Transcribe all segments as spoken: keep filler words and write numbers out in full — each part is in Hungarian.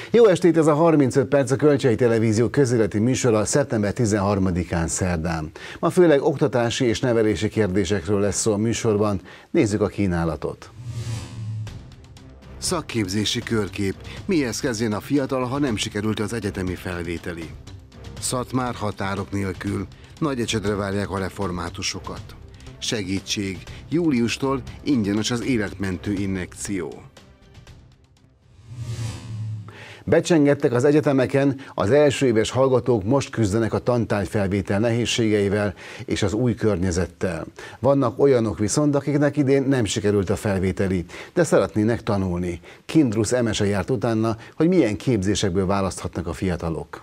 Jó estét, ez a harmincöt perc, a Kölcsei Televízió közéleti műsora szeptember tizenharmadikán szerdán. Ma főleg oktatási és nevelési kérdésekről lesz szó a műsorban. Nézzük a kínálatot. Szakképzési körkép. Mihez kezdjen a fiatal, ha nem sikerült az egyetemi felvételi? Szatmár határok nélkül. Nagyecsedre várják a reformátusokat. Segítség. Júliustól ingyenes az életmentő injekció. Becsengettek az egyetemeken, az első éves hallgatók most küzdenek a tantárgyfelvétel nehézségeivel és az új környezettel. Vannak olyanok viszont, akiknek idén nem sikerült a felvételi, de szeretnének tanulni. Kindrusz Emese járt utána, hogy milyen képzésekből választhatnak a fiatalok.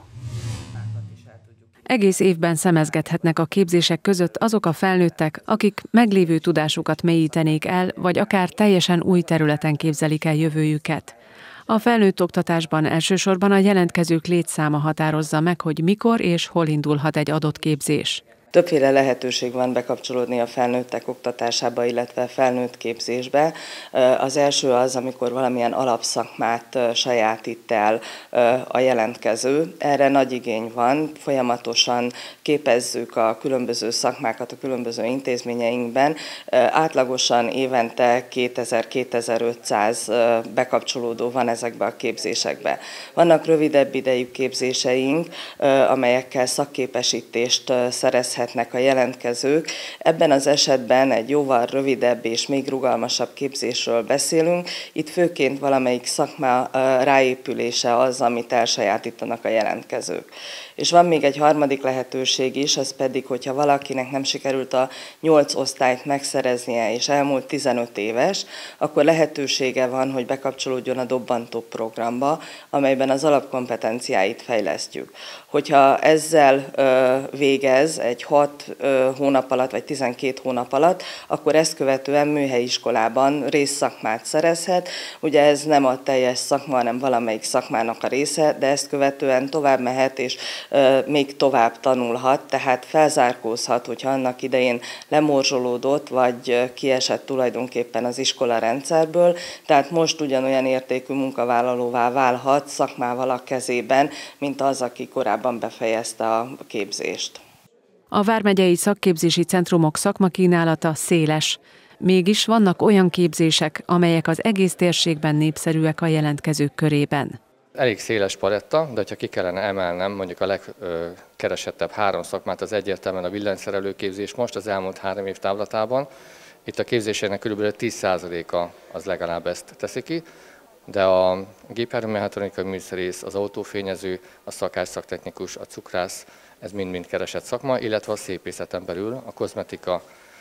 Egész évben szemezgethetnek a képzések között azok a felnőttek, akik meglévő tudásukat mélyítenék el, vagy akár teljesen új területen képzelik el jövőjüket. A felnőtt oktatásban elsősorban a jelentkezők létszáma határozza meg, hogy mikor és hol indulhat egy adott képzés. Többféle lehetőség van bekapcsolódni a felnőttek oktatásába, illetve felnőtt képzésbe. Az első az, amikor valamilyen alapszakmát sajátít el a jelentkező. Erre nagy igény van, folyamatosan képezzük a különböző szakmákat a különböző intézményeinkben. Átlagosan évente kétezer-kétezer-ötszáz bekapcsolódó van ezekbe a képzésekbe. Vannak rövidebb idejű képzéseink, amelyekkel szakképesítést szerezhetnek a jelentkezők. Ebben az esetben egy jóval rövidebb és még rugalmasabb képzésről beszélünk. Itt főként valamelyik szakma ráépülése az, amit elsajátítanak a jelentkezők. És van még egy harmadik lehetőség is, az pedig, hogyha valakinek nem sikerült a nyolc osztályt megszereznie, és elmúlt tizenöt éves, akkor lehetősége van, hogy bekapcsolódjon a dobbantó programba, amelyben az alapkompetenciáit fejlesztjük. Hogyha ezzel ö, végez egy hat hónap alatt, vagy tizenkét hónap alatt, akkor ezt követően műhelyiskolában részszakmát szerezhet. Ugye ez nem a teljes szakma, hanem valamelyik szakmának a része, de ezt követően tovább mehet, és még tovább tanulhat, tehát felzárkózhat, hogyha annak idején lemorzsolódott, vagy kiesett tulajdonképpen az iskola rendszerből, tehát most ugyanolyan értékű munkavállalóvá válhat szakmával a kezében, mint az, aki korábban befejezte a képzést. A vármegyei szakképzési centrumok szakmakínálata széles. Mégis vannak olyan képzések, amelyek az egész térségben népszerűek a jelentkezők körében. Elég széles paletta, de ha ki kellene emelnem mondjuk a legkeresettebb három szakmát, az egyértelműen a villanyszerelő képzés most az elmúlt három év távlatában. Itt a képzésének kb. tíz százaléka az legalább ezt teszi ki, de a gépjárműmechatronikai műszerész, az autófényező, a szakács szaktechnikus, a cukrász, ez mind-mind keresett szakma, illetve a szépészeten belül a kozmetika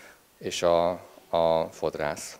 és a, a fodrász.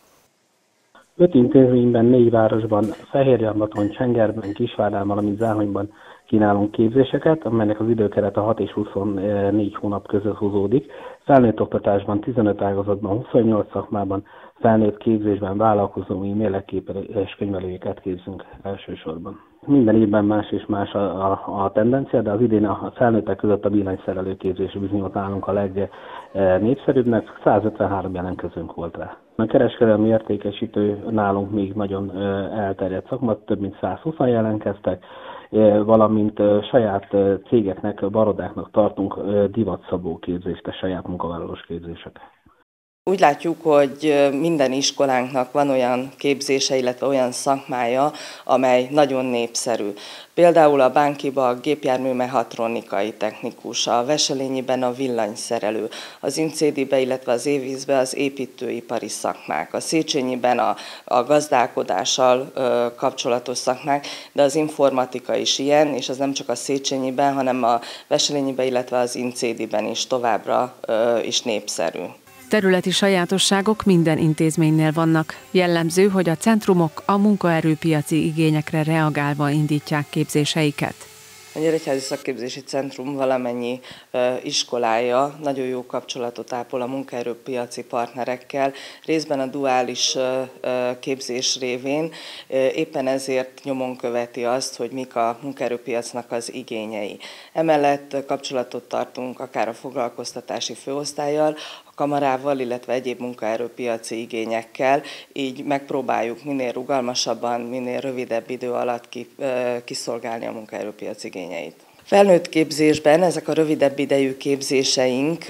Öt intézményben, négy városban, Fehérjárbaton, Csengerben, Kisvárdán, valamint Záhonyban kínálunk képzéseket, amelynek az időkerete hat és huszonnégy hónap között húzódik. Felnőtt oktatásban tizenöt ágazatban, huszonnyolc szakmában, felnőtt képzésben vállalkozói mérlekképes könyvelőket képzünk elsősorban. Minden évben más és más a, a, a tendencia, de az idén a felnőttek között a villanyszerelő képzés bizonyos nálunk a legnépszerűbbnek, százötvenhárom jelentkezőnk volt rá. A kereskedelmi értékesítő nálunk még nagyon elterjedt szakma, több mint százhúsz jelentkeztek, valamint saját cégeknek, barodáknak tartunk divatszabó képzést, a saját munkavállalós képzések. Úgy látjuk, hogy minden iskolánknak van olyan képzése, illetve olyan szakmája, amely nagyon népszerű. Például a Bánkiba a gépjárműmechatronikai technikus, a Veselényiben a villanyszerelő, az Incédibe, illetve az Évízbe az építőipari szakmák, a Széchenyiben a, a gazdálkodással ö, kapcsolatos szakmák, de az informatika is ilyen, és az nem csak a Széchenyiben, hanem a Veselényiben, illetve az Incédiben is továbbra ö, is népszerű. Területi sajátosságok minden intézménynél vannak. Jellemző, hogy a centrumok a munkaerőpiaci igényekre reagálva indítják képzéseiket. A Nyíregyházi Szakképzési Centrum valamennyi iskolája nagyon jó kapcsolatot ápol a munkaerőpiaci partnerekkel, részben a duális képzés révén, éppen ezért nyomon követi azt, hogy mik a munkaerőpiacnak az igényei. Emellett kapcsolatot tartunk akár a foglalkoztatási főosztállyal, a kamarával, illetve egyéb munkaerőpiaci igényekkel, így megpróbáljuk minél rugalmasabban, minél rövidebb idő alatt kiszolgálni a munkaerőpiac igényeit. Felnőtt képzésben ezek a rövidebb idejű képzéseink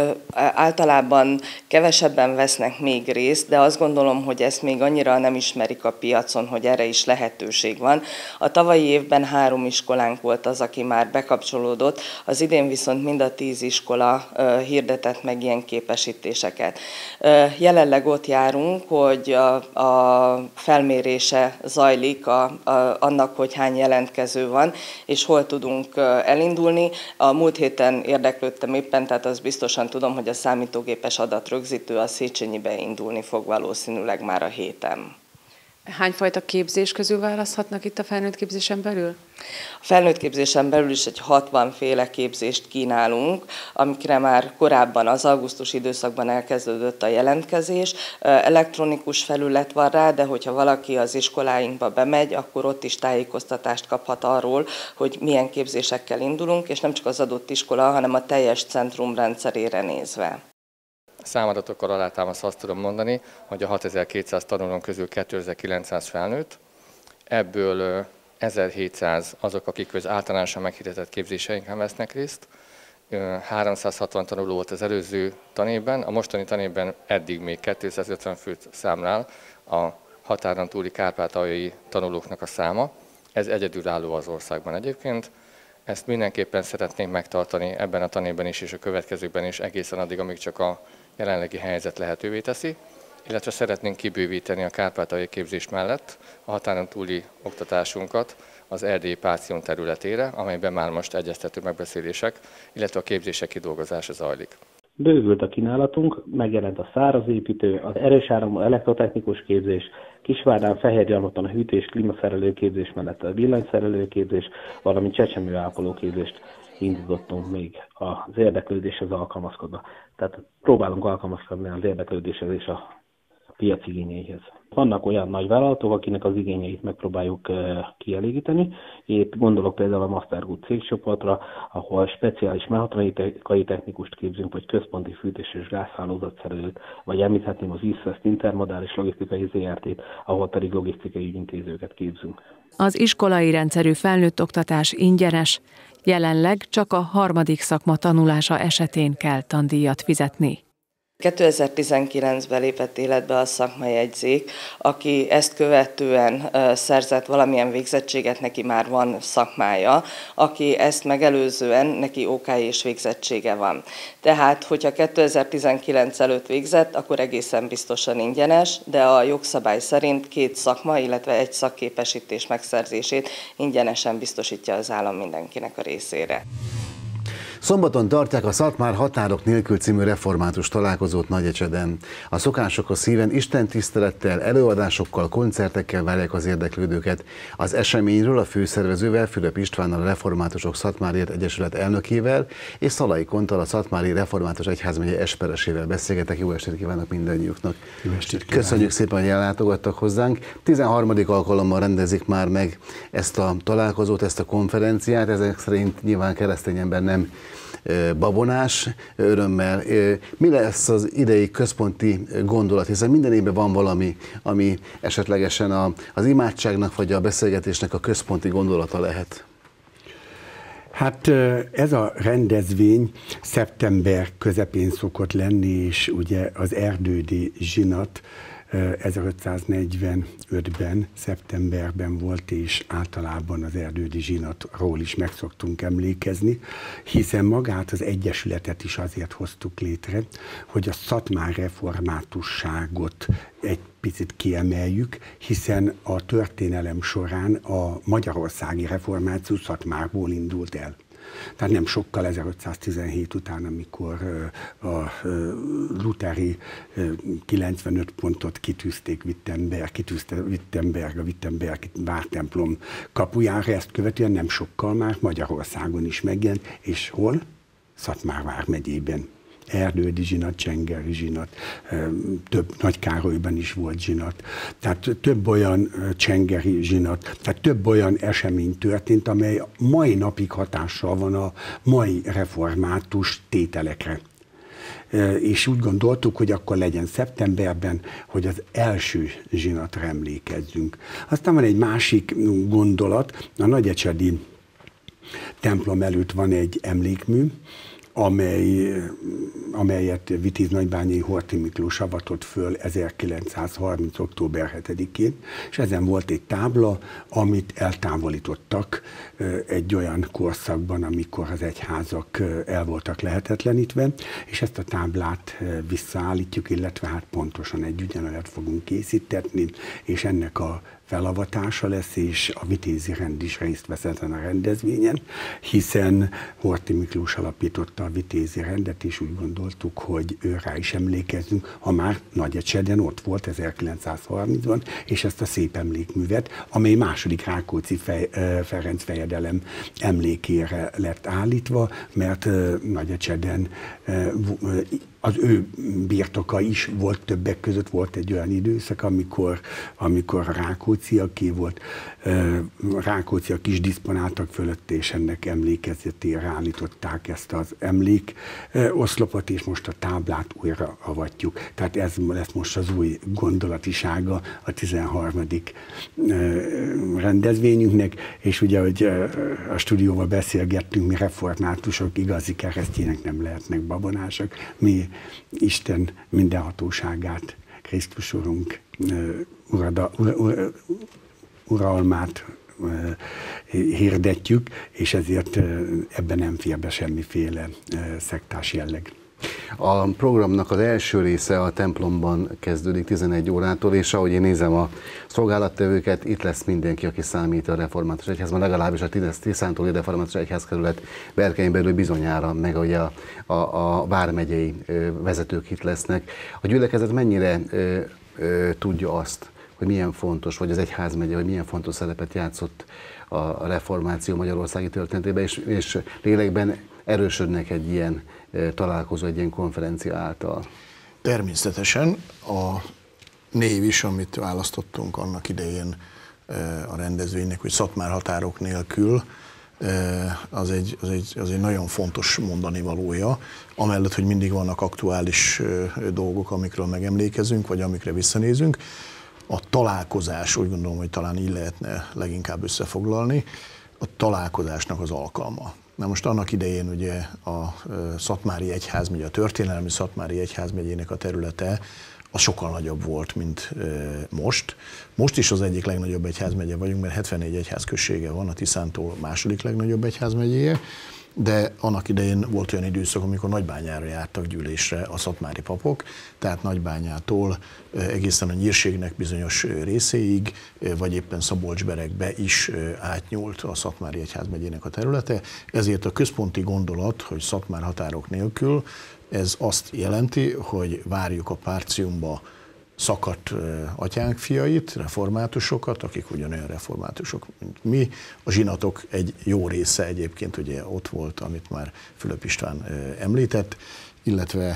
általában kevesebben vesznek még részt, de azt gondolom, hogy ezt még annyira nem ismerik a piacon, hogy erre is lehetőség van. A tavalyi évben három iskolánk volt az, aki már bekapcsolódott, az idén viszont mind a tíz iskola hirdetett meg ilyen képesítéseket. Jelenleg ott járunk, hogy a, a felmérése zajlik a, a, annak, hogy hány jelentkező van, és hol tudunk elindulni. A múlt héten érdeklődtem éppen, tehát azt biztosan tudom, hogy a számítógépes adatrögzítő a Széchenyibe indulni fog valószínűleg már a héten. Hányfajta képzés közül választhatnak itt a felnőtt képzésen belül? A felnőtt képzésen belül is egy hatvan féle képzést kínálunk, amikre már korábban az augusztus időszakban elkezdődött a jelentkezés. Elektronikus felület van rá, de hogyha valaki az iskoláinkba bemegy, akkor ott is tájékoztatást kaphat arról, hogy milyen képzésekkel indulunk, és nem csak az adott iskola, hanem a teljes centrum rendszerére nézve. Számadatokkal alátámasztva azt tudom mondani, hogy a hatezer-kétszáz tanulónk közül kétezer-kilencszáz felnőtt, ebből ezerhétszáz azok, akik az általánosan meghirdetett képzéseinken vesznek részt, háromszázhatvan tanuló volt az előző tanévben, a mostani tanévben eddig még kétszázötven főt számlál a határon túli kárpátaljai tanulóknak a száma. Ez egyedülálló az országban egyébként. Ezt mindenképpen szeretnénk megtartani ebben a tanévben is és a következőkben is egészen addig, amíg csak a jelenlegi helyzet lehetővé teszi, illetve szeretnénk kibővíteni a kárpátaljai képzés mellett a határon túli oktatásunkat az erdélyi Pácion területére, amelyben már most egyeztető megbeszélések, illetve a képzések kidolgozása zajlik. Bővült a kínálatunk, megjelent a szárazépítő, az erős áramú elektrotechnikus képzés, Kisvárdán, Fehérgyarmaton a hűtés, klímaszerelő képzés mellett a villanyszerelő képzés, valamint csecsemő ápoló képzést indítottunk még az érdeklődéshez alkalmazkodva. Tehát próbálunk alkalmazkodni az érdeklődéshez és a piac igényeihez. Vannak olyan nagy vállalatok, akinek az igényeit megpróbáljuk kielégíteni. Itt gondolok például a Mastergood cégcsoportra, ahol speciális mechatronikai technikust képzünk, vagy központi fűtés- és gázhálózatszerelőt, vagy említhetném az East-West Intermodális Logisztikai zé er té-t, ahol pedig logisztikai ügyintézőket képzünk. Az iskolai rendszerű felnőtt oktatás ingyenes, jelenleg csak a harmadik szakma tanulása esetén kell tandíjat fizetni. kétezer-tizenkilencben lépett életbe a szakmajegyzék, aki ezt követően szerzett valamilyen végzettséget, neki már van szakmája, aki ezt megelőzően, neki ó ká és végzettsége van. Tehát, hogyha kétezer-tizenkilenc előtt végzett, akkor egészen biztosan ingyenes, de a jogszabály szerint két szakma, illetve egy szakképesítés megszerzését ingyenesen biztosítja az állam mindenkinek a részére. Szombaton tartják a Szatmár Határok nélkül című református találkozót Nagyecseden. A szokásokhoz híven istentisztelettel, előadásokkal, koncertekkel várják az érdeklődőket. Az eseményről a főszervezővel, Fülöp Istvánnal, a Reformátusok Szatmárért Egyesület elnökével és Szalai Kontal, a Szatmári Református Egyházmegye esperesével beszélgetek. Jó estét kívánok mindannyiuknak! Jó estét kívánok. Köszönjük szépen, hogy ellátogattak hozzánk. tizenharmadik alkalommal rendezik már meg ezt a találkozót, ezt a konferenciát. Ezek szerint nyilván keresztény ember nem babonás, örömmel. Mi lesz az idei központi gondolat, hiszen minden évben van valami, ami esetlegesen a, az imádságnak vagy a beszélgetésnek a központi gondolata lehet? Hát ez a rendezvény szeptember közepén szokott lenni, és ugye az erdődi zsinat ezerötszáznegyvenötben, szeptemberben volt, és általában az erdődi zsinatról is meg szoktunk emlékezni, hiszen magát az egyesületet is azért hoztuk létre, hogy a szatmár reformátusságot egy picit kiemeljük, hiszen a történelem során a magyarországi reformáció Szatmárból indult el. Tehát nem sokkal ezerötszáztizenhét után, amikor a lutheri kilencvenöt pontot kitűzték Wittenberg, kitűzte Wittenberg, a Wittenbergi vártemplom kapujára, ezt követően nem sokkal már Magyarországon is megjelent, és hol? Szatmár vármegyében. Erdődi zsinat, csengeri zsinat, több Nagykárolyban is volt zsinat, tehát több olyan csengeri zsinat, tehát több olyan esemény történt, amely mai napig hatással van a mai református tételekre. és úgy gondoltuk, hogy akkor legyen szeptemberben, hogy az első zsinatra emlékezzünk. Aztán van egy másik gondolat, a nagyecsedi templom előtt van egy emlékmű, amely, amelyet Vitéz Nagybányai Horthy Miklós avatott föl ezerkilencszázharminc. október hetedikén, és ezen volt egy tábla, amit eltávolítottak egy olyan korszakban, amikor az egyházak el voltak lehetetlenítve, és ezt a táblát visszaállítjuk, illetve hát pontosan egy ugyanolyat fogunk készítetni, és ennek a felavatása lesz, és a vitézi rend is részt vesz ezen a rendezvényen, hiszen Horthy Miklós alapította a vitézi rendet, és úgy gondoltuk, hogy ő rá is emlékezzünk, ha már Nagyecseden ott volt ezerkilencszázharmincban, és ezt a szép emlékművet, amely második Rákóczi fej, Ferenc fejedelem emlékére lett állítva, mert Nagyecseden az ő birtoka is volt, többek között volt egy olyan időszak, amikor, amikor a Rákócziaké volt, Rákócziak is diszponáltak fölött, és ennek emlékezetére állították ezt az emlék oszlopot, és most a táblát újra avatjuk. Tehát ez lesz most az új gondolatisága a tizenharmadik rendezvényünknek, és ugye, hogy a stúdióval beszélgettünk, mi reformátusok, igazi keresztények nem lehetnek babonások, mi Isten mindenhatóságát, Krisztus Urunk urada, ura, ura, uralmát hirdetjük, és ezért ebben nem fér be semmiféle szektás jelleg. A programnak az első része a templomban kezdődik tizenegy órától, és ahogy én nézem a szolgálattevőket, itt lesz mindenki, aki számít a református egyházban, legalábbis a tiszántúli református egyházkerület berkein belül bizonyára, meg ugye a, a, a vármegyei vezetők itt lesznek. A gyülekezet mennyire ö, ö, tudja azt, hogy milyen fontos, vagy az egyházmegye, hogy milyen fontos szerepet játszott a reformáció magyarországi történetében, és, és lélekben erősödnek egy ilyen találkozó, egy ilyen konferencia által? Természetesen a név is, amit választottunk annak idején a rendezvénynek, hogy Szatmár határok nélkül, az egy, az egy, az egy nagyon fontos mondani valója, amellett, hogy mindig vannak aktuális dolgok, amikről megemlékezünk, vagy amikre visszanézünk. A találkozás, úgy gondolom, hogy talán így lehetne leginkább összefoglalni, a találkozásnak az alkalma. Na most annak idején ugye a Szatmári Egyházmegye, a történelmi Szatmári Egyházmegyének a területe az sokkal nagyobb volt, mint most. Most is az egyik legnagyobb egyházmegye vagyunk, mert hetvennégy egyházközsége van, a Tiszántól második legnagyobb egyházmegyéje, de annak idején volt olyan időszak, amikor Nagybányára jártak gyűlésre a szatmári papok, tehát Nagybányától egészen a Nyírségnek bizonyos részéig, vagy éppen Szabolcs-Beregbe is átnyúlt a Szatmári Egyházmegyének a területe. Ezért a központi gondolat, hogy Szatmár határok nélkül, ez azt jelenti, hogy várjuk a Párciumba szakadt atyánk fiait, reformátusokat, akik ugyanolyan reformátusok, mint mi. A zsinatok egy jó része egyébként ugye ott volt, amit már Fülöp István említett, illetve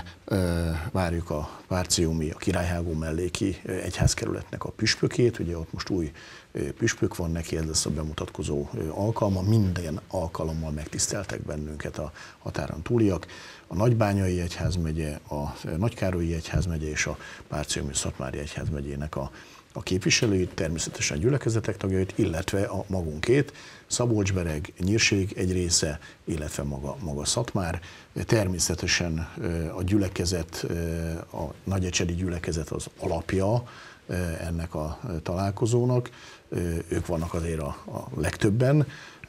várjuk a párciumi, a Királyhágó melléki egyházkerületnek a püspökét, ugye ott most új püspök van neki, ez lesz a bemutatkozó alkalma, minden alkalommal megtiszteltek bennünket a határon túliak. A Nagybányai Egyházmegye, a Nagykárolyi Egyházmegye és a Párciumi Szatmári Egyházmegyének a, a képviselőit, természetesen a gyülekezetek tagjait, illetve a magunkét, Szabolcs-Bereg, Nyírség egy része, illetve maga, maga Szatmár. Természetesen a gyülekezet, a nagyecsedi gyülekezet az alapja ennek a találkozónak. Ők vannak azért a, a legtöbben,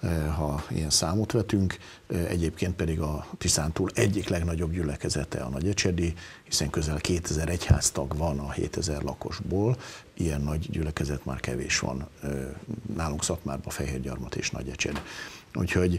ha ilyen számot vetünk, egyébként pedig a Tiszántúl egyik legnagyobb gyülekezete a nagyecsedi, hiszen közel kétezer egyháztag van a hétezer lakosból, ilyen nagy gyülekezet már kevés van nálunk Szatmárban, Fehérgyarmat és Nagyecsed. Úgyhogy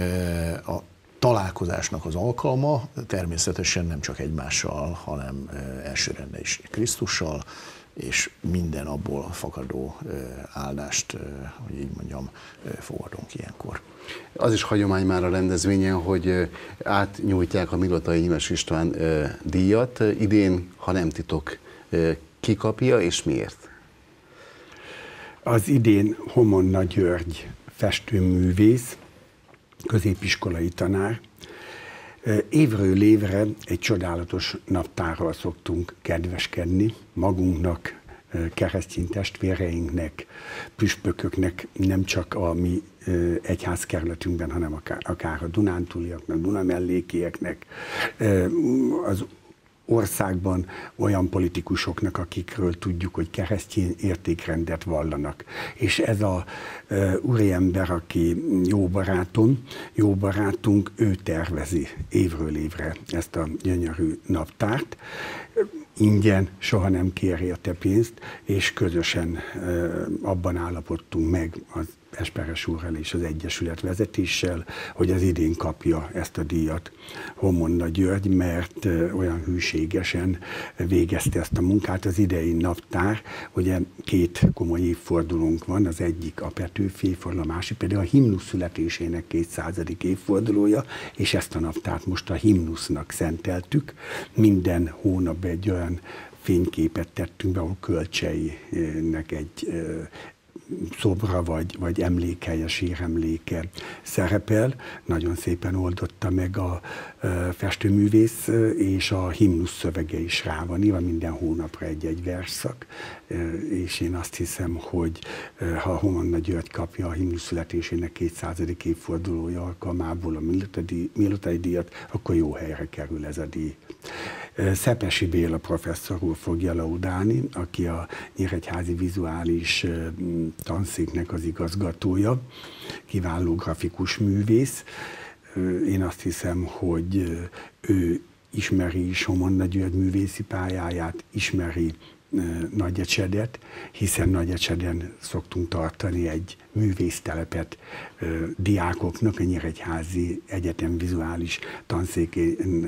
a találkozásnak az alkalma természetesen nem csak egymással, hanem elsőrendben is Krisztussal, és minden abból fakadó áldást, hogy így mondjam, fogadunk ilyenkor. Az is hagyomány már a rendezvényen, hogy átnyújtják a Milotai Nyímes István díjat. Idén, ha nem titok, ki kapja és miért? Az idén Homonna György festőművész, középiskolai tanár, Évről évre egy csodálatos naptárral szoktunk kedveskedni magunknak, keresztény testvéreinknek, püspököknek, nem csak a mi egyházkerületünkben, hanem akár, akár a dunántúliaknak, dunamellékieknek, az országban olyan politikusoknak, akikről tudjuk, hogy keresztény értékrendet vallanak. És ez a uh, úriember, aki jó barátom, jó barátunk, ő tervezi évről évre ezt a gyönyörű naptárt. Ingyen, soha nem kér érte pénzt, és közösen uh, abban állapodtunk meg az Esperes úrral és az Egyesület vezetéssel, hogy az idén kapja ezt a díjat Homonna György, mert olyan hűségesen végezte ezt a munkát. Az idei naptár, ugye két komoly évfordulónk van, az egyik a Petőfi évforduló, a másik pedig a himnusz születésének kétszázadik évfordulója, és ezt a naptárt most a himnusznak szenteltük. Minden hónap egy olyan fényképet tettünk be, ahol Kölcseinek egy szobra vagy, vagy emlékelje, síremléke szerepel. Nagyon szépen oldotta meg a festőművész, és a himnusz szövege is rá van írva, minden hónapra egy-egy versszak. És én azt hiszem, hogy ha Homonna György kapja a himnusz születésének kétszázadik évfordulója alkalmából a Milotai díjat, akkor jó helyre kerül ez a díj. Szepesi Béla professzor úr fogja laudálni, aki a Nyíregyházi Vizuális Tanszéknek az igazgatója, kiváló grafikus művész. Én azt hiszem, hogy ő ismeri is Homonna György művészi pályáját, ismeri Nagyecsedet, hiszen Nagyecseden szoktunk tartani egy művésztelepet diákoknak, a Nyíregyházi Egyetem vizuális tanszékén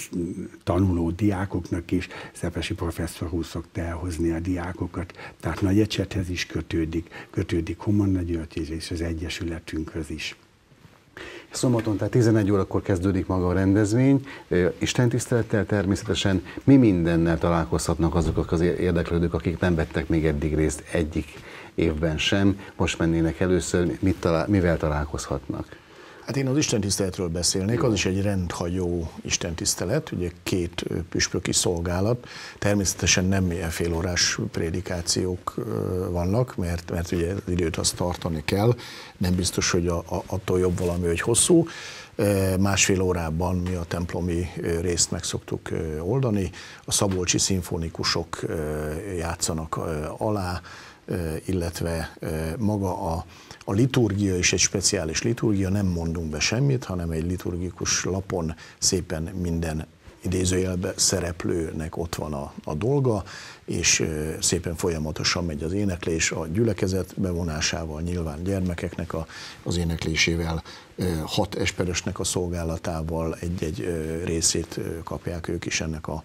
tanuló diákoknak is. Szepesi professzor úr szokta elhozni a diákokat, tehát Nagyecsedhez is kötődik, kötődik Homonna György és az Egyesületünkhöz is. Szombaton, tehát tizenegy órakor kezdődik maga a rendezvény, istentisztelettel természetesen. Mi mindennel találkozhatnak azok az érdeklődők, akik nem vettek még eddig részt egyik évben sem, most mennének először, mit talál, mivel találkozhatnak? Hát én az istentiszteletről beszélnék, az is egy rendhagyó istentisztelet, ugye két püspöki szolgálat, természetesen nem ilyen félórás prédikációk vannak, mert, mert ugye az időt azt tartani kell, nem biztos, hogy a, a, attól jobb valami, hogy hosszú. Másfél órában mi a templomi részt meg szoktuk oldani, a szabolcsi szimfonikusok játszanak alá, illetve maga a A liturgia is egy speciális liturgia, nem mondunk be semmit, hanem egy liturgikus lapon szépen minden idézőjelben szereplőnek ott van a, a dolga, és szépen folyamatosan megy az éneklés a gyülekezet bevonásával, nyilván gyermekeknek a, az éneklésével, hat esperesnek a szolgálatával egy-egy részét kapják ők is ennek a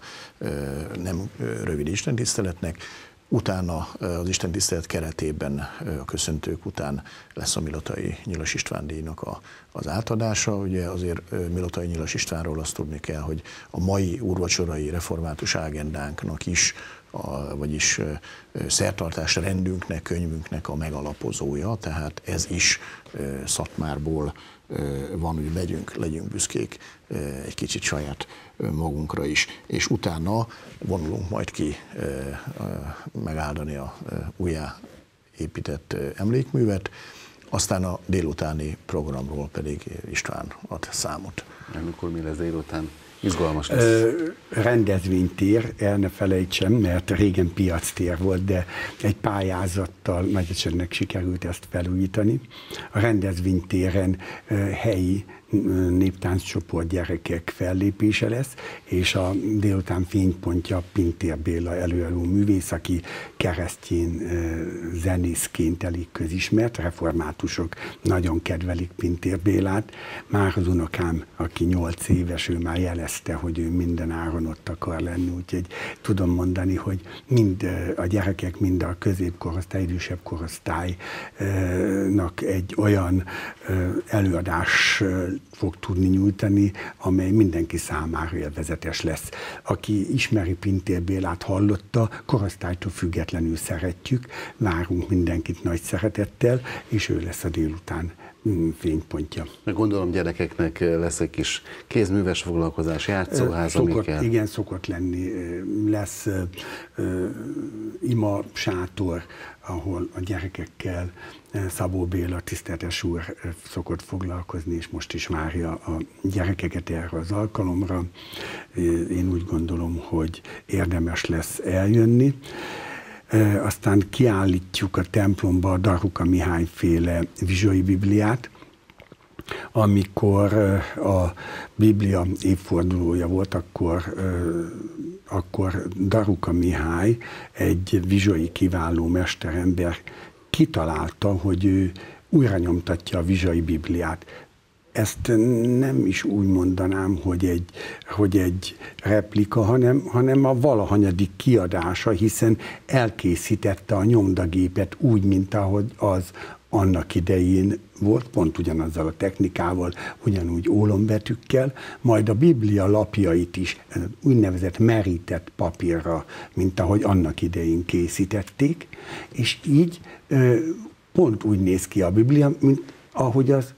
nem rövid istentiszteletnek. Utána az istentisztelet keretében a köszöntők után lesz a Milotai Nyilas István díjnak a, az átadása. Ugye azért Milotai Nyilas Istvánról azt tudni kell, hogy a mai úrvacsorai református ágendánknak is, a, vagyis szertartás rendünknek, könyvünknek a megalapozója, tehát ez is Szatmárból van, hogy legyünk, legyünk büszkék egy kicsit saját magunkra is, és utána vonulunk majd ki megáldani a újjá épített emlékművet, aztán a délutáni programról pedig István ad számot. Amikor mi lesz délután? Izgalmas lesz. Ö, rendezvénytér, el ne felejtsem, mert régen piactér volt, de egy pályázattal Nagyecsednek sikerült ezt felújítani. A rendezvénytéren ö, helyi néptánccsoport gyerekek fellépése lesz, és a délután fénypontja Pintér Béla előadó művész, aki keresztény zenészként elég közismert, reformátusok nagyon kedvelik Pintér Bélát. Már az unokám, aki nyolc éves, ő már jelezte, hogy ő minden áron ott akar lenni, úgyhogy tudom mondani, hogy mind a gyerekek, mind a középkorosztály, idősebb korosztálynak egy olyan előadás fog tudni nyújtani, amely mindenki számára élvezetes lesz. Aki ismeri Pintér Bélát, hallotta, korosztálytól függetlenül szeretjük, várunk mindenkit nagy szeretettel, és ő lesz a délután fénypontja. Gondolom gyerekeknek lesz egy kis kézműves foglalkozás, játszóház, szokott, amikkel... Igen, szokott lenni. Lesz uh, uh, ima sátor, ahol a gyerekekkel Szabó Béla tiszteletes úr szokott foglalkozni, és most is várja a gyerekeket erre az alkalomra. Én úgy gondolom, hogy érdemes lesz eljönni. Aztán kiállítjuk a templomba a Daruka Mihály féle Vizsai Bibliát, amikor a Biblia évfordulója volt, akkor, akkor Daruka Mihály, egy vizsai kiváló mesterember, kitalálta, hogy ő újra nyomtatja a Vizsai Bibliát. Ezt nem is úgy mondanám, hogy egy, hogy egy replika, hanem, hanem a valahanyadik kiadása, hiszen elkészítette a nyomdagépet úgy, mint ahogy az annak idején volt, pont ugyanazzal a technikával, ugyanúgy ólombetűkkel, majd a Biblia lapjait is úgynevezett merített papírra, mint ahogy annak idején készítették, és így pont úgy néz ki a Biblia, mint ahogy az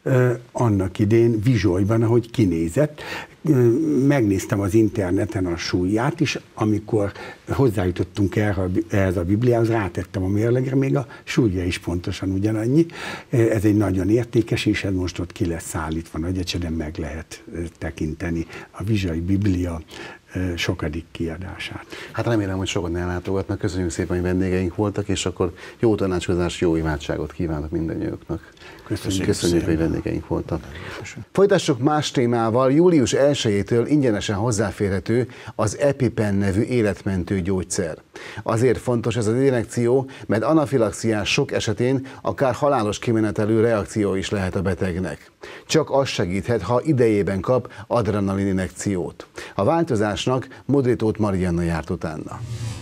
annak idén Vizsolyban, ahogy kinézett. Megnéztem az interneten a súlyát is, amikor hozzájutottunk erre, ehhez a Bibliához, rátettem a mérlegre, még a súlya is pontosan ugyanannyi. Ez egy nagyon értékes, és ez most ott ki lesz szállítva Nagyecseden, meg lehet tekinteni a Vizsai Biblia sokadik kiadását. Hát remélem, hogy sokan ellátogatnak. Köszönjük szépen, hogy vendégeink voltak, és akkor jó tanácskozást, jó imádságot kívánok mindannyiuknak. Köszönjük, Köszönjük hogy vendégeink voltak. Köszönjük. Folytassuk más témával. Július elsejétől ingyenesen hozzáférhető az EpiPen nevű életmentő gyógyszer. Azért fontos ez az injekció, mert anafilaxiás sok esetén akár halálos kimenetelő reakció is lehet a betegnek. Csak az segíthet, ha idejében kap adrenalin injekciót. A változásnak Modré-Tóth Marianna járt utána.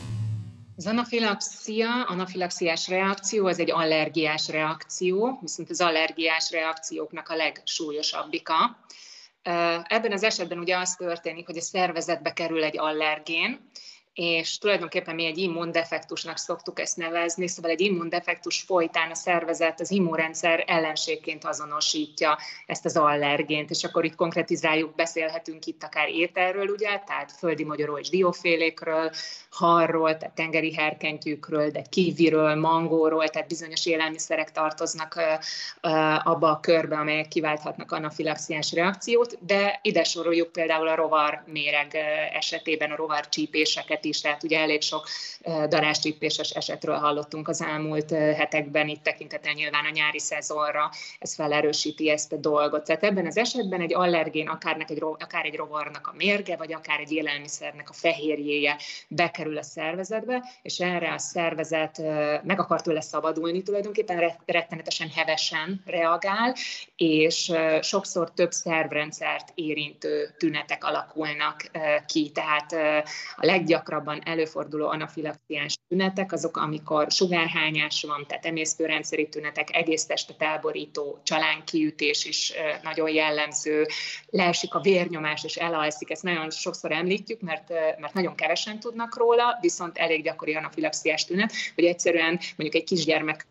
Az anafilaxia, anafilaxiás reakció, az egy allergiás reakció, viszont az allergiás reakcióknak a legsúlyosabbika. Ebben az esetben ugye az történik, hogy a szervezetbe kerül egy allergén, és tulajdonképpen mi egy immundefektusnak szoktuk ezt nevezni, szóval egy immundefektus folytán a szervezet az immunrendszer ellenségként azonosítja ezt az allergént, és akkor itt konkretizáljuk, beszélhetünk itt akár ételről, ugye, tehát földi magyaró és diófélékről, halról, tehát tengeri herkentyűkről, de kiwiről, mangóról, tehát bizonyos élelmiszerek tartoznak abba a körbe, amelyek kiválthatnak anafilaxiás reakciót, de ide soroljuk például a rovarméreg esetében a rovarcsípéseket is, tehát ugye elég sok darázscsípéses esetről hallottunk az elmúlt hetekben, itt tekintettel nyilván a nyári szezonra, ez felerősíti ezt a dolgot. Tehát ebben az esetben egy allergén, akár egy, akár egy rovarnak a mérge, vagy akár egy élelmiszernek a fehérjéje bekerül a szervezetbe, és erre a szervezet meg akar tőle szabadulni, tulajdonképpen rettenetesen hevesen reagál, és sokszor több szervrendszert érintő tünetek alakulnak ki, tehát a leggyakrabban előforduló anafilaxiás tünetek azok, amikor sugárhányás van, tehát emésztőrendszeri tünetek, egész testet elborító csalánkiütés is nagyon jellemző, leesik a vérnyomás és elalszik, ezt nagyon sokszor említjük, mert, mert nagyon kevesen tudnak róla, viszont elég gyakori anafilaxiás tünet, hogy egyszerűen mondjuk egy kisgyermek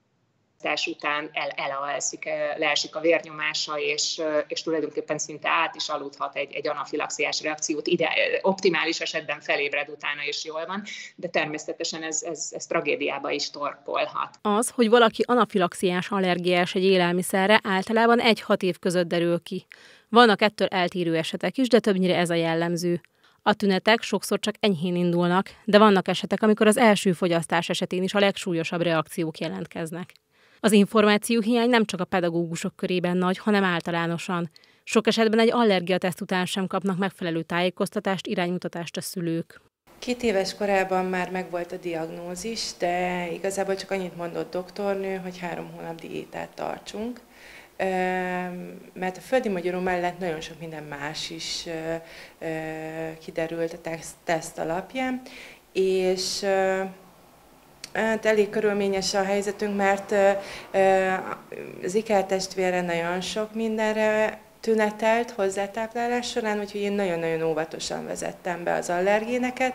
után el, elalszik, leesik a vérnyomása, és, és tulajdonképpen szinte át is aludhat egy, egy anafilaxiás reakciót. Ide, optimális esetben felébred utána, és jól van, de természetesen ez, ez, ez tragédiába is torkolhat. Az, hogy valaki anafilaxiás allergiás egy élelmiszerre, általában egy-hat év között derül ki. Vannak ettől eltérő esetek is, de többnyire ez a jellemző. A tünetek sokszor csak enyhén indulnak, de vannak esetek, amikor az első fogyasztás esetén is a legsúlyosabb reakciók jelentkeznek. Az információhiány nem csak a pedagógusok körében nagy, hanem általánosan. Sok esetben egy allergiateszt után sem kapnak megfelelő tájékoztatást, iránymutatást a szülők. Két éves korában már megvolt a diagnózis, de igazából csak annyit mondott doktornő, hogy három hónap diétát tartsunk, mert a földi magyaró mellett nagyon sok minden más is kiderült a teszt alapján, és hát elég körülményes a helyzetünk, mert az ikertestvére nagyon sok mindenre tünetelt hozzátáplálás során, úgyhogy én nagyon-nagyon óvatosan vezettem be az allergéneket,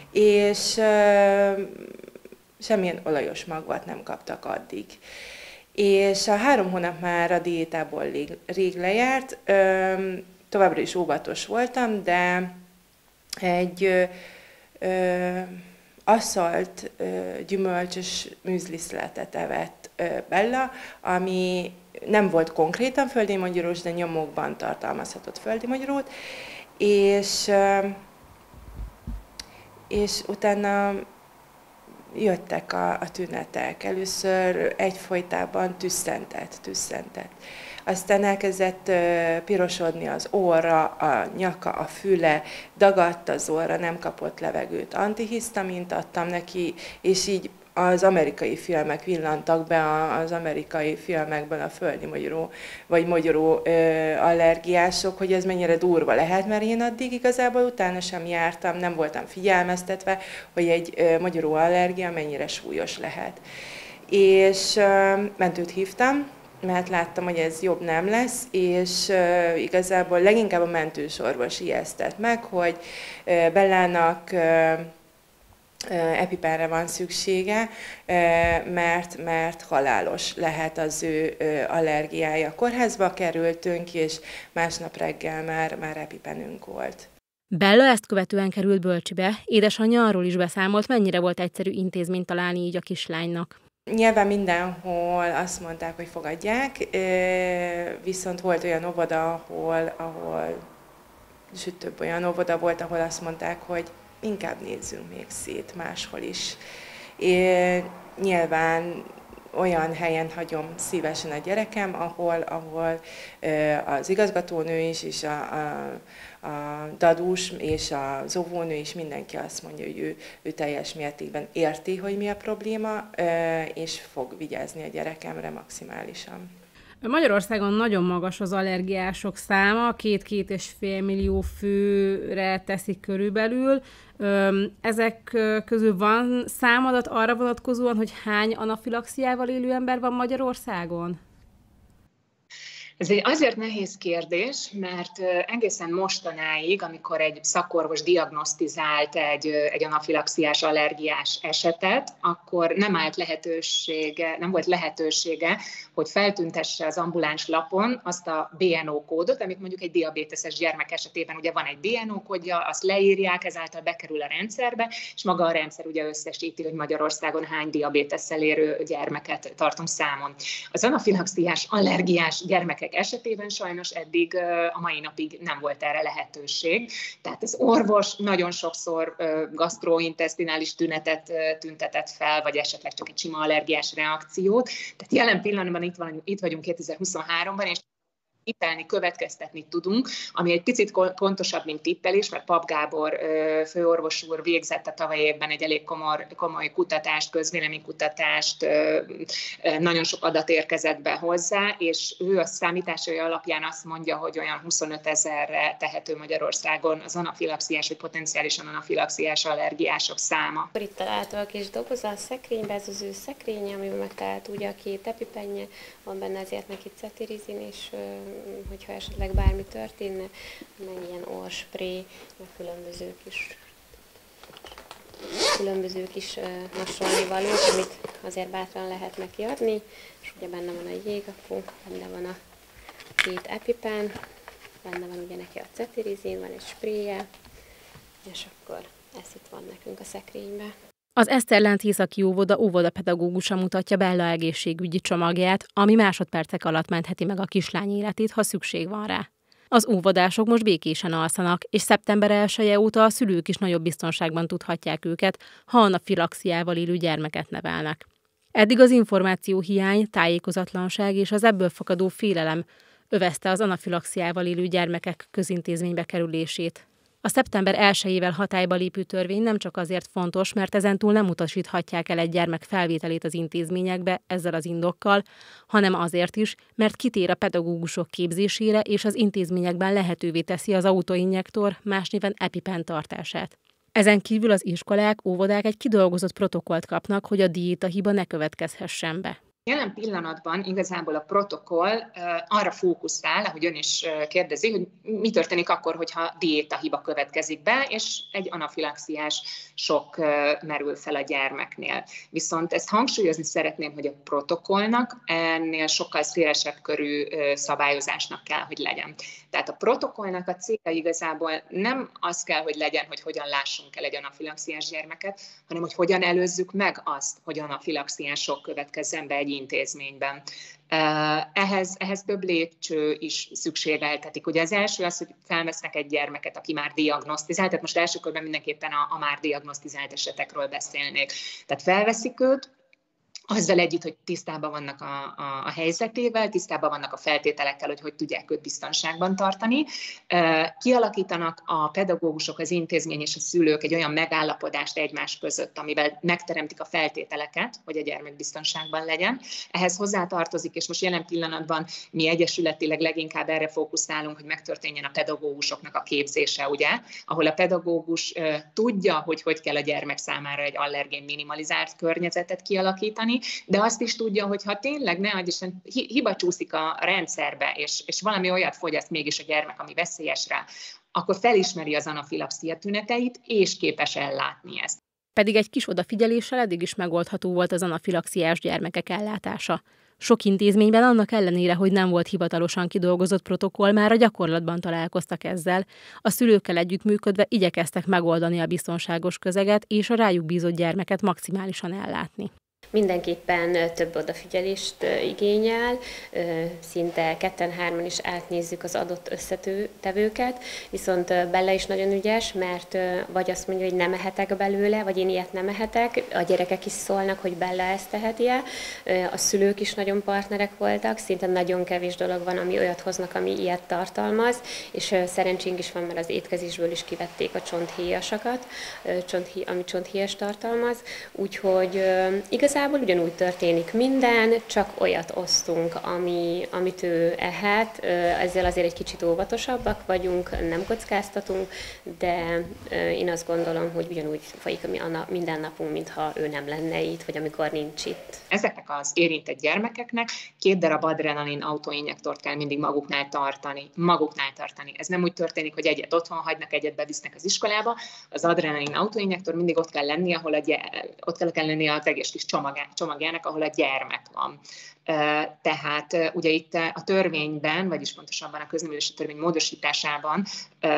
és semmilyen olajos magvat nem kaptak addig. és a három hónap már a diétából rég, rég lejárt, továbbra is óvatos voltam, de egy ö, ö, asszalt ö, gyümölcsös műzliszletet evett ö, Bella, ami nem volt konkrétan földi magyarós, de nyomokban tartalmazhatott földi magyarót, és, ö, és utána jöttek a, a tünetek. Először egyfolytában tüsszentett, tüsszentett. Aztán elkezdett uh, pirosodni az orra, a nyaka, a füle, dagadt az orra, nem kapott levegőt. Antihisztamint adtam neki, és így az amerikai filmek villantak be, az amerikai filmekben a földi magyaró vagy magyaró ö, allergiások, hogy ez mennyire durva lehet, mert én addig igazából utána sem jártam, nem voltam figyelmeztetve, hogy egy ö, magyaró allergia mennyire súlyos lehet. És ö, mentőt hívtam, mert láttam, hogy ez jobb nem lesz, és uh, igazából leginkább a mentős orvos ijesztett meg, hogy uh, Bellának uh, uh, EpiPenre van szüksége, uh, mert, mert halálos lehet az ő uh, allergiája. Kórházba kerültünk, és másnap reggel már, már EpiPenünk volt. Bella ezt követően került bölcsibe, édesanyja arról is beszámolt, mennyire volt egyszerű intézményt találni így a kislánynak. Nyilván mindenhol azt mondták, hogy fogadják, viszont volt olyan óvoda, ahol, ahol sőt, több olyan óvoda volt, ahol azt mondták, hogy inkább nézzünk még szét máshol is. É, nyilván olyan helyen hagyom szívesen a gyerekem, ahol, ahol az igazgatónő is, és a, a, a dadus és az óvónő is, mindenki azt mondja, hogy ő, ő teljes mértékben érti, hogy mi a probléma, és fog vigyázni a gyerekemre maximálisan. Magyarországon nagyon magas az allergiások száma, két-két és fél millió főre teszik körülbelül. Ezek közül van számadat arra vonatkozóan, hogy hány anafilaxiával élő ember van Magyarországon? Ez egy azért nehéz kérdés, mert egészen mostanáig, amikor egy szakorvos diagnosztizált egy, egy anafilaxiás, allergiás esetet, akkor nem állt lehetősége, nem volt lehetősége, hogy feltüntesse az ambuláns lapon azt a bé en o kódot, amit mondjuk egy diabéteses gyermek esetében ugye van egy bé en o kódja, azt leírják, ezáltal bekerül a rendszerbe, és maga a rendszer ugye összesíti, hogy Magyarországon hány diabétesszel érő gyermeket tartunk számon. Az anafilaxiás, allergiás gyermekek esetében sajnos eddig a mai napig nem volt erre lehetőség. Tehát az orvos nagyon sokszor gasztrointesztinális tünetet tüntetett fel, vagy esetleg csak egy sima allergiás reakciót. Tehát jelen pillanatban itt, van, itt vagyunk kétezer-huszonháromban, és tippelni, következtetni tudunk, ami egy picit pontosabb, mint tippelés, mert Pap Gábor főorvos úr végzett a tavaly évben egy elég komoly, komoly kutatást, közvéleménykutatást, nagyon sok adat érkezett be hozzá, és ő a számításai alapján azt mondja, hogy olyan huszonöt ezerre tehető Magyarországon az anafilaxiás, vagy potenciálisan anafilaxiás allergiások száma. Itt találta a kis doboz a szekrénybe, ez az ő szekrénye, amiben megtalált ugye a két epipenje, van benne azért neki cetirizin, és hogyha esetleg bármi történne, meg ilyen orrspré, meg különböző kis, különböző kis uh, nasolnivalók, amit azért bátran lehet neki adni, és ugye benne van a jégapú, benne van a két EpiPen, benne van ugye neki a cetirizin, van egy spréje, és akkor ez itt van nekünk a szekrényben. Az Eszterlánc északi óvoda óvodapedagógusa mutatja Bella egészségügyi csomagját, ami másodpercek alatt mentheti meg a kislány életét, ha szükség van rá. Az óvodások most békésen alszanak, és szeptember elseje óta a szülők is nagyobb biztonságban tudhatják őket, ha anafilaxiával élő gyermeket nevelnek. Eddig az információ hiány, tájékozatlanság és az ebből fakadó félelem övezte az anafilaxiával élő gyermekek közintézménybe kerülését. A szeptember elsejével hatályba lépő törvény nem csak azért fontos, mert ezentúl nem utasíthatják el egy gyermek felvételét az intézményekbe ezzel az indokkal, hanem azért is, mert kitér a pedagógusok képzésére és az intézményekben lehetővé teszi az autoinjektor, más néven EpiPen tartását. Ezen kívül az iskolák, óvodák egy kidolgozott protokollt kapnak, hogy a diétahiba ne következhessen be. Jelen pillanatban igazából a protokoll arra fókuszál, ahogy ön is kérdezi, hogy mi történik akkor, hogyha diétahiba következik be, és egy anafilaxiás sok merül fel a gyermeknél. Viszont ezt hangsúlyozni szeretném, hogy a protokollnak ennél sokkal szélesebb körű szabályozásnak kell, hogy legyen. Tehát a protokollnak a célja igazából nem az kell, hogy legyen, hogy hogyan lássunk el egy anafilaxiás gyermeket, hanem hogy hogyan előzzük meg azt, hogy anafilaxiás sok következzen be egy intézményben. Ehhez, ehhez több lépcső is szükségeltetik. Ugye az első az, hogy felvesznek egy gyermeket, aki már diagnosztizált, tehát most első körben mindenképpen a, a már diagnosztizált esetekről beszélnék. Tehát felveszik őt, azzal együtt, hogy tisztában vannak a, a, a helyzetével, tisztában vannak a feltételekkel, hogy hogy tudják őt biztonságban tartani. Kialakítanak a pedagógusok, az intézmény és a szülők egy olyan megállapodást egymás között, amivel megteremtik a feltételeket, hogy a gyermek biztonságban legyen. Ehhez hozzátartozik, és most jelen pillanatban mi egyesületileg leginkább erre fókuszálunk, hogy megtörténjen a pedagógusoknak a képzése, ugye, ahol a pedagógus tudja, hogy hogy kell a gyermek számára egy allergén minimalizált környezetet kialakítani, de azt is tudja, hogy ha tényleg ne adj Isten, hiba csúszik a rendszerbe, és, és valami olyat fogyaszt mégis a gyermek, ami veszélyes rá, akkor felismeri az anafilaxia tüneteit, és képes ellátni ezt. Pedig egy kis odafigyeléssel eddig is megoldható volt az anafilaxiás gyermekek ellátása. Sok intézményben annak ellenére, hogy nem volt hivatalosan kidolgozott protokoll, már a gyakorlatban találkoztak ezzel. A szülőkkel együttműködve igyekeztek megoldani a biztonságos közeget és a rájuk bízott gyermeket maximálisan ellátni. Mindenképpen több odafigyelést igényel, szinte ketten-hárman is átnézzük az adott összetevőket, viszont Bella is nagyon ügyes, mert vagy azt mondja, hogy nem ehetek belőle, vagy én ilyet nem ehetek, a gyerekek is szólnak, hogy Bella ezt teheti-e, a szülők is nagyon partnerek voltak, szinte nagyon kevés dolog van, ami olyat hoznak, ami ilyet tartalmaz, és szerencsénk is van, mert az étkezésből is kivették a csonthéjasakat, ami csonthéjas tartalmaz, úgyhogy igazából ugyanúgy történik minden, csak olyat osztunk, ami, amit ő ehet. Ezzel azért egy kicsit óvatosabbak vagyunk, nem kockáztatunk, de én azt gondolom, hogy ugyanúgy folyik a minden napunk, mintha ő nem lenne itt, vagy amikor nincs itt. Ezeknek az érintett gyermekeknek két darab adrenalin autoinjektort kell mindig maguknál tartani. Maguknál tartani. Ez nem úgy történik, hogy egyet otthon hagynak, egyet bevisznek az iskolába. Az adrenalin autoinjektor mindig ott kell lennie, ahol a gyere, ott kell lennie az egész kis csomag csomagjának, ahol a gyermek van. Tehát ugye itt a törvényben, vagyis pontosabban a köznevelési törvény módosításában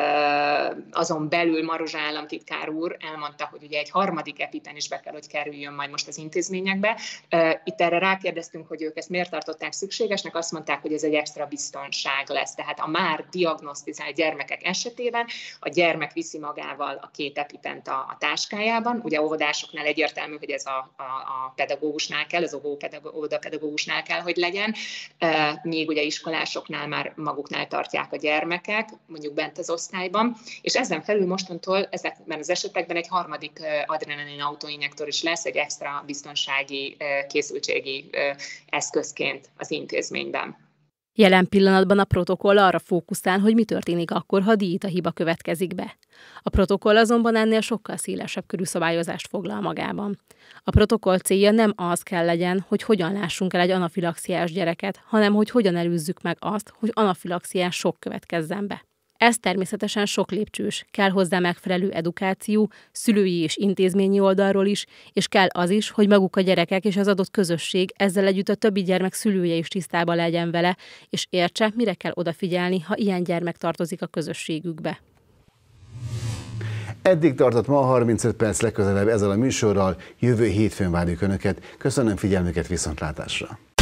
azon belül Maruzsa államtitkár úr elmondta, hogy ugye egy harmadik epipen is be kell, hogy kerüljön majd most az intézményekbe. Itt erre rákérdeztünk, hogy ők ezt miért tartották szükségesnek, azt mondták, hogy ez egy extra biztonság lesz. Tehát a már diagnosztizált gyermekek esetében a gyermek viszi magával a két epipent a, a táskájában. Ugye óvodásoknál egyértelmű, hogy ez a, a, a pedagógusnál kell, az óvodapedagógusnál kell, hogy legyen, míg ugye iskolásoknál már maguknál tartják a gyermekek, mondjuk bent az osztályban, és ezen felül mostantól ezekben az esetekben egy harmadik adrenalin autoinjektor is lesz, egy extra biztonsági készültségi eszközként az intézményben. Jelen pillanatban a protokoll arra fókuszál, hogy mi történik akkor, ha diétahiba következik be. A protokoll azonban ennél sokkal szélesebb körű szabályozást foglal magában. A protokoll célja nem az kell legyen, hogy hogyan lássunk el egy anafilaxiás gyereket, hanem hogy hogyan előzzük meg azt, hogy anafilaxiás sok következzen be. Ez természetesen sok lépcsős, kell hozzá megfelelő edukáció, szülői és intézményi oldalról is, és kell az is, hogy maguk a gyerekek és az adott közösség ezzel együtt a többi gyermek szülője is tisztában legyen vele, és értse, mire kell odafigyelni, ha ilyen gyermek tartozik a közösségükbe. Eddig tartott ma a harmincöt perc, legközelebb ezzel a műsorral, jövő hétfőn várjuk Önöket. Köszönöm figyelmüket, viszontlátásra!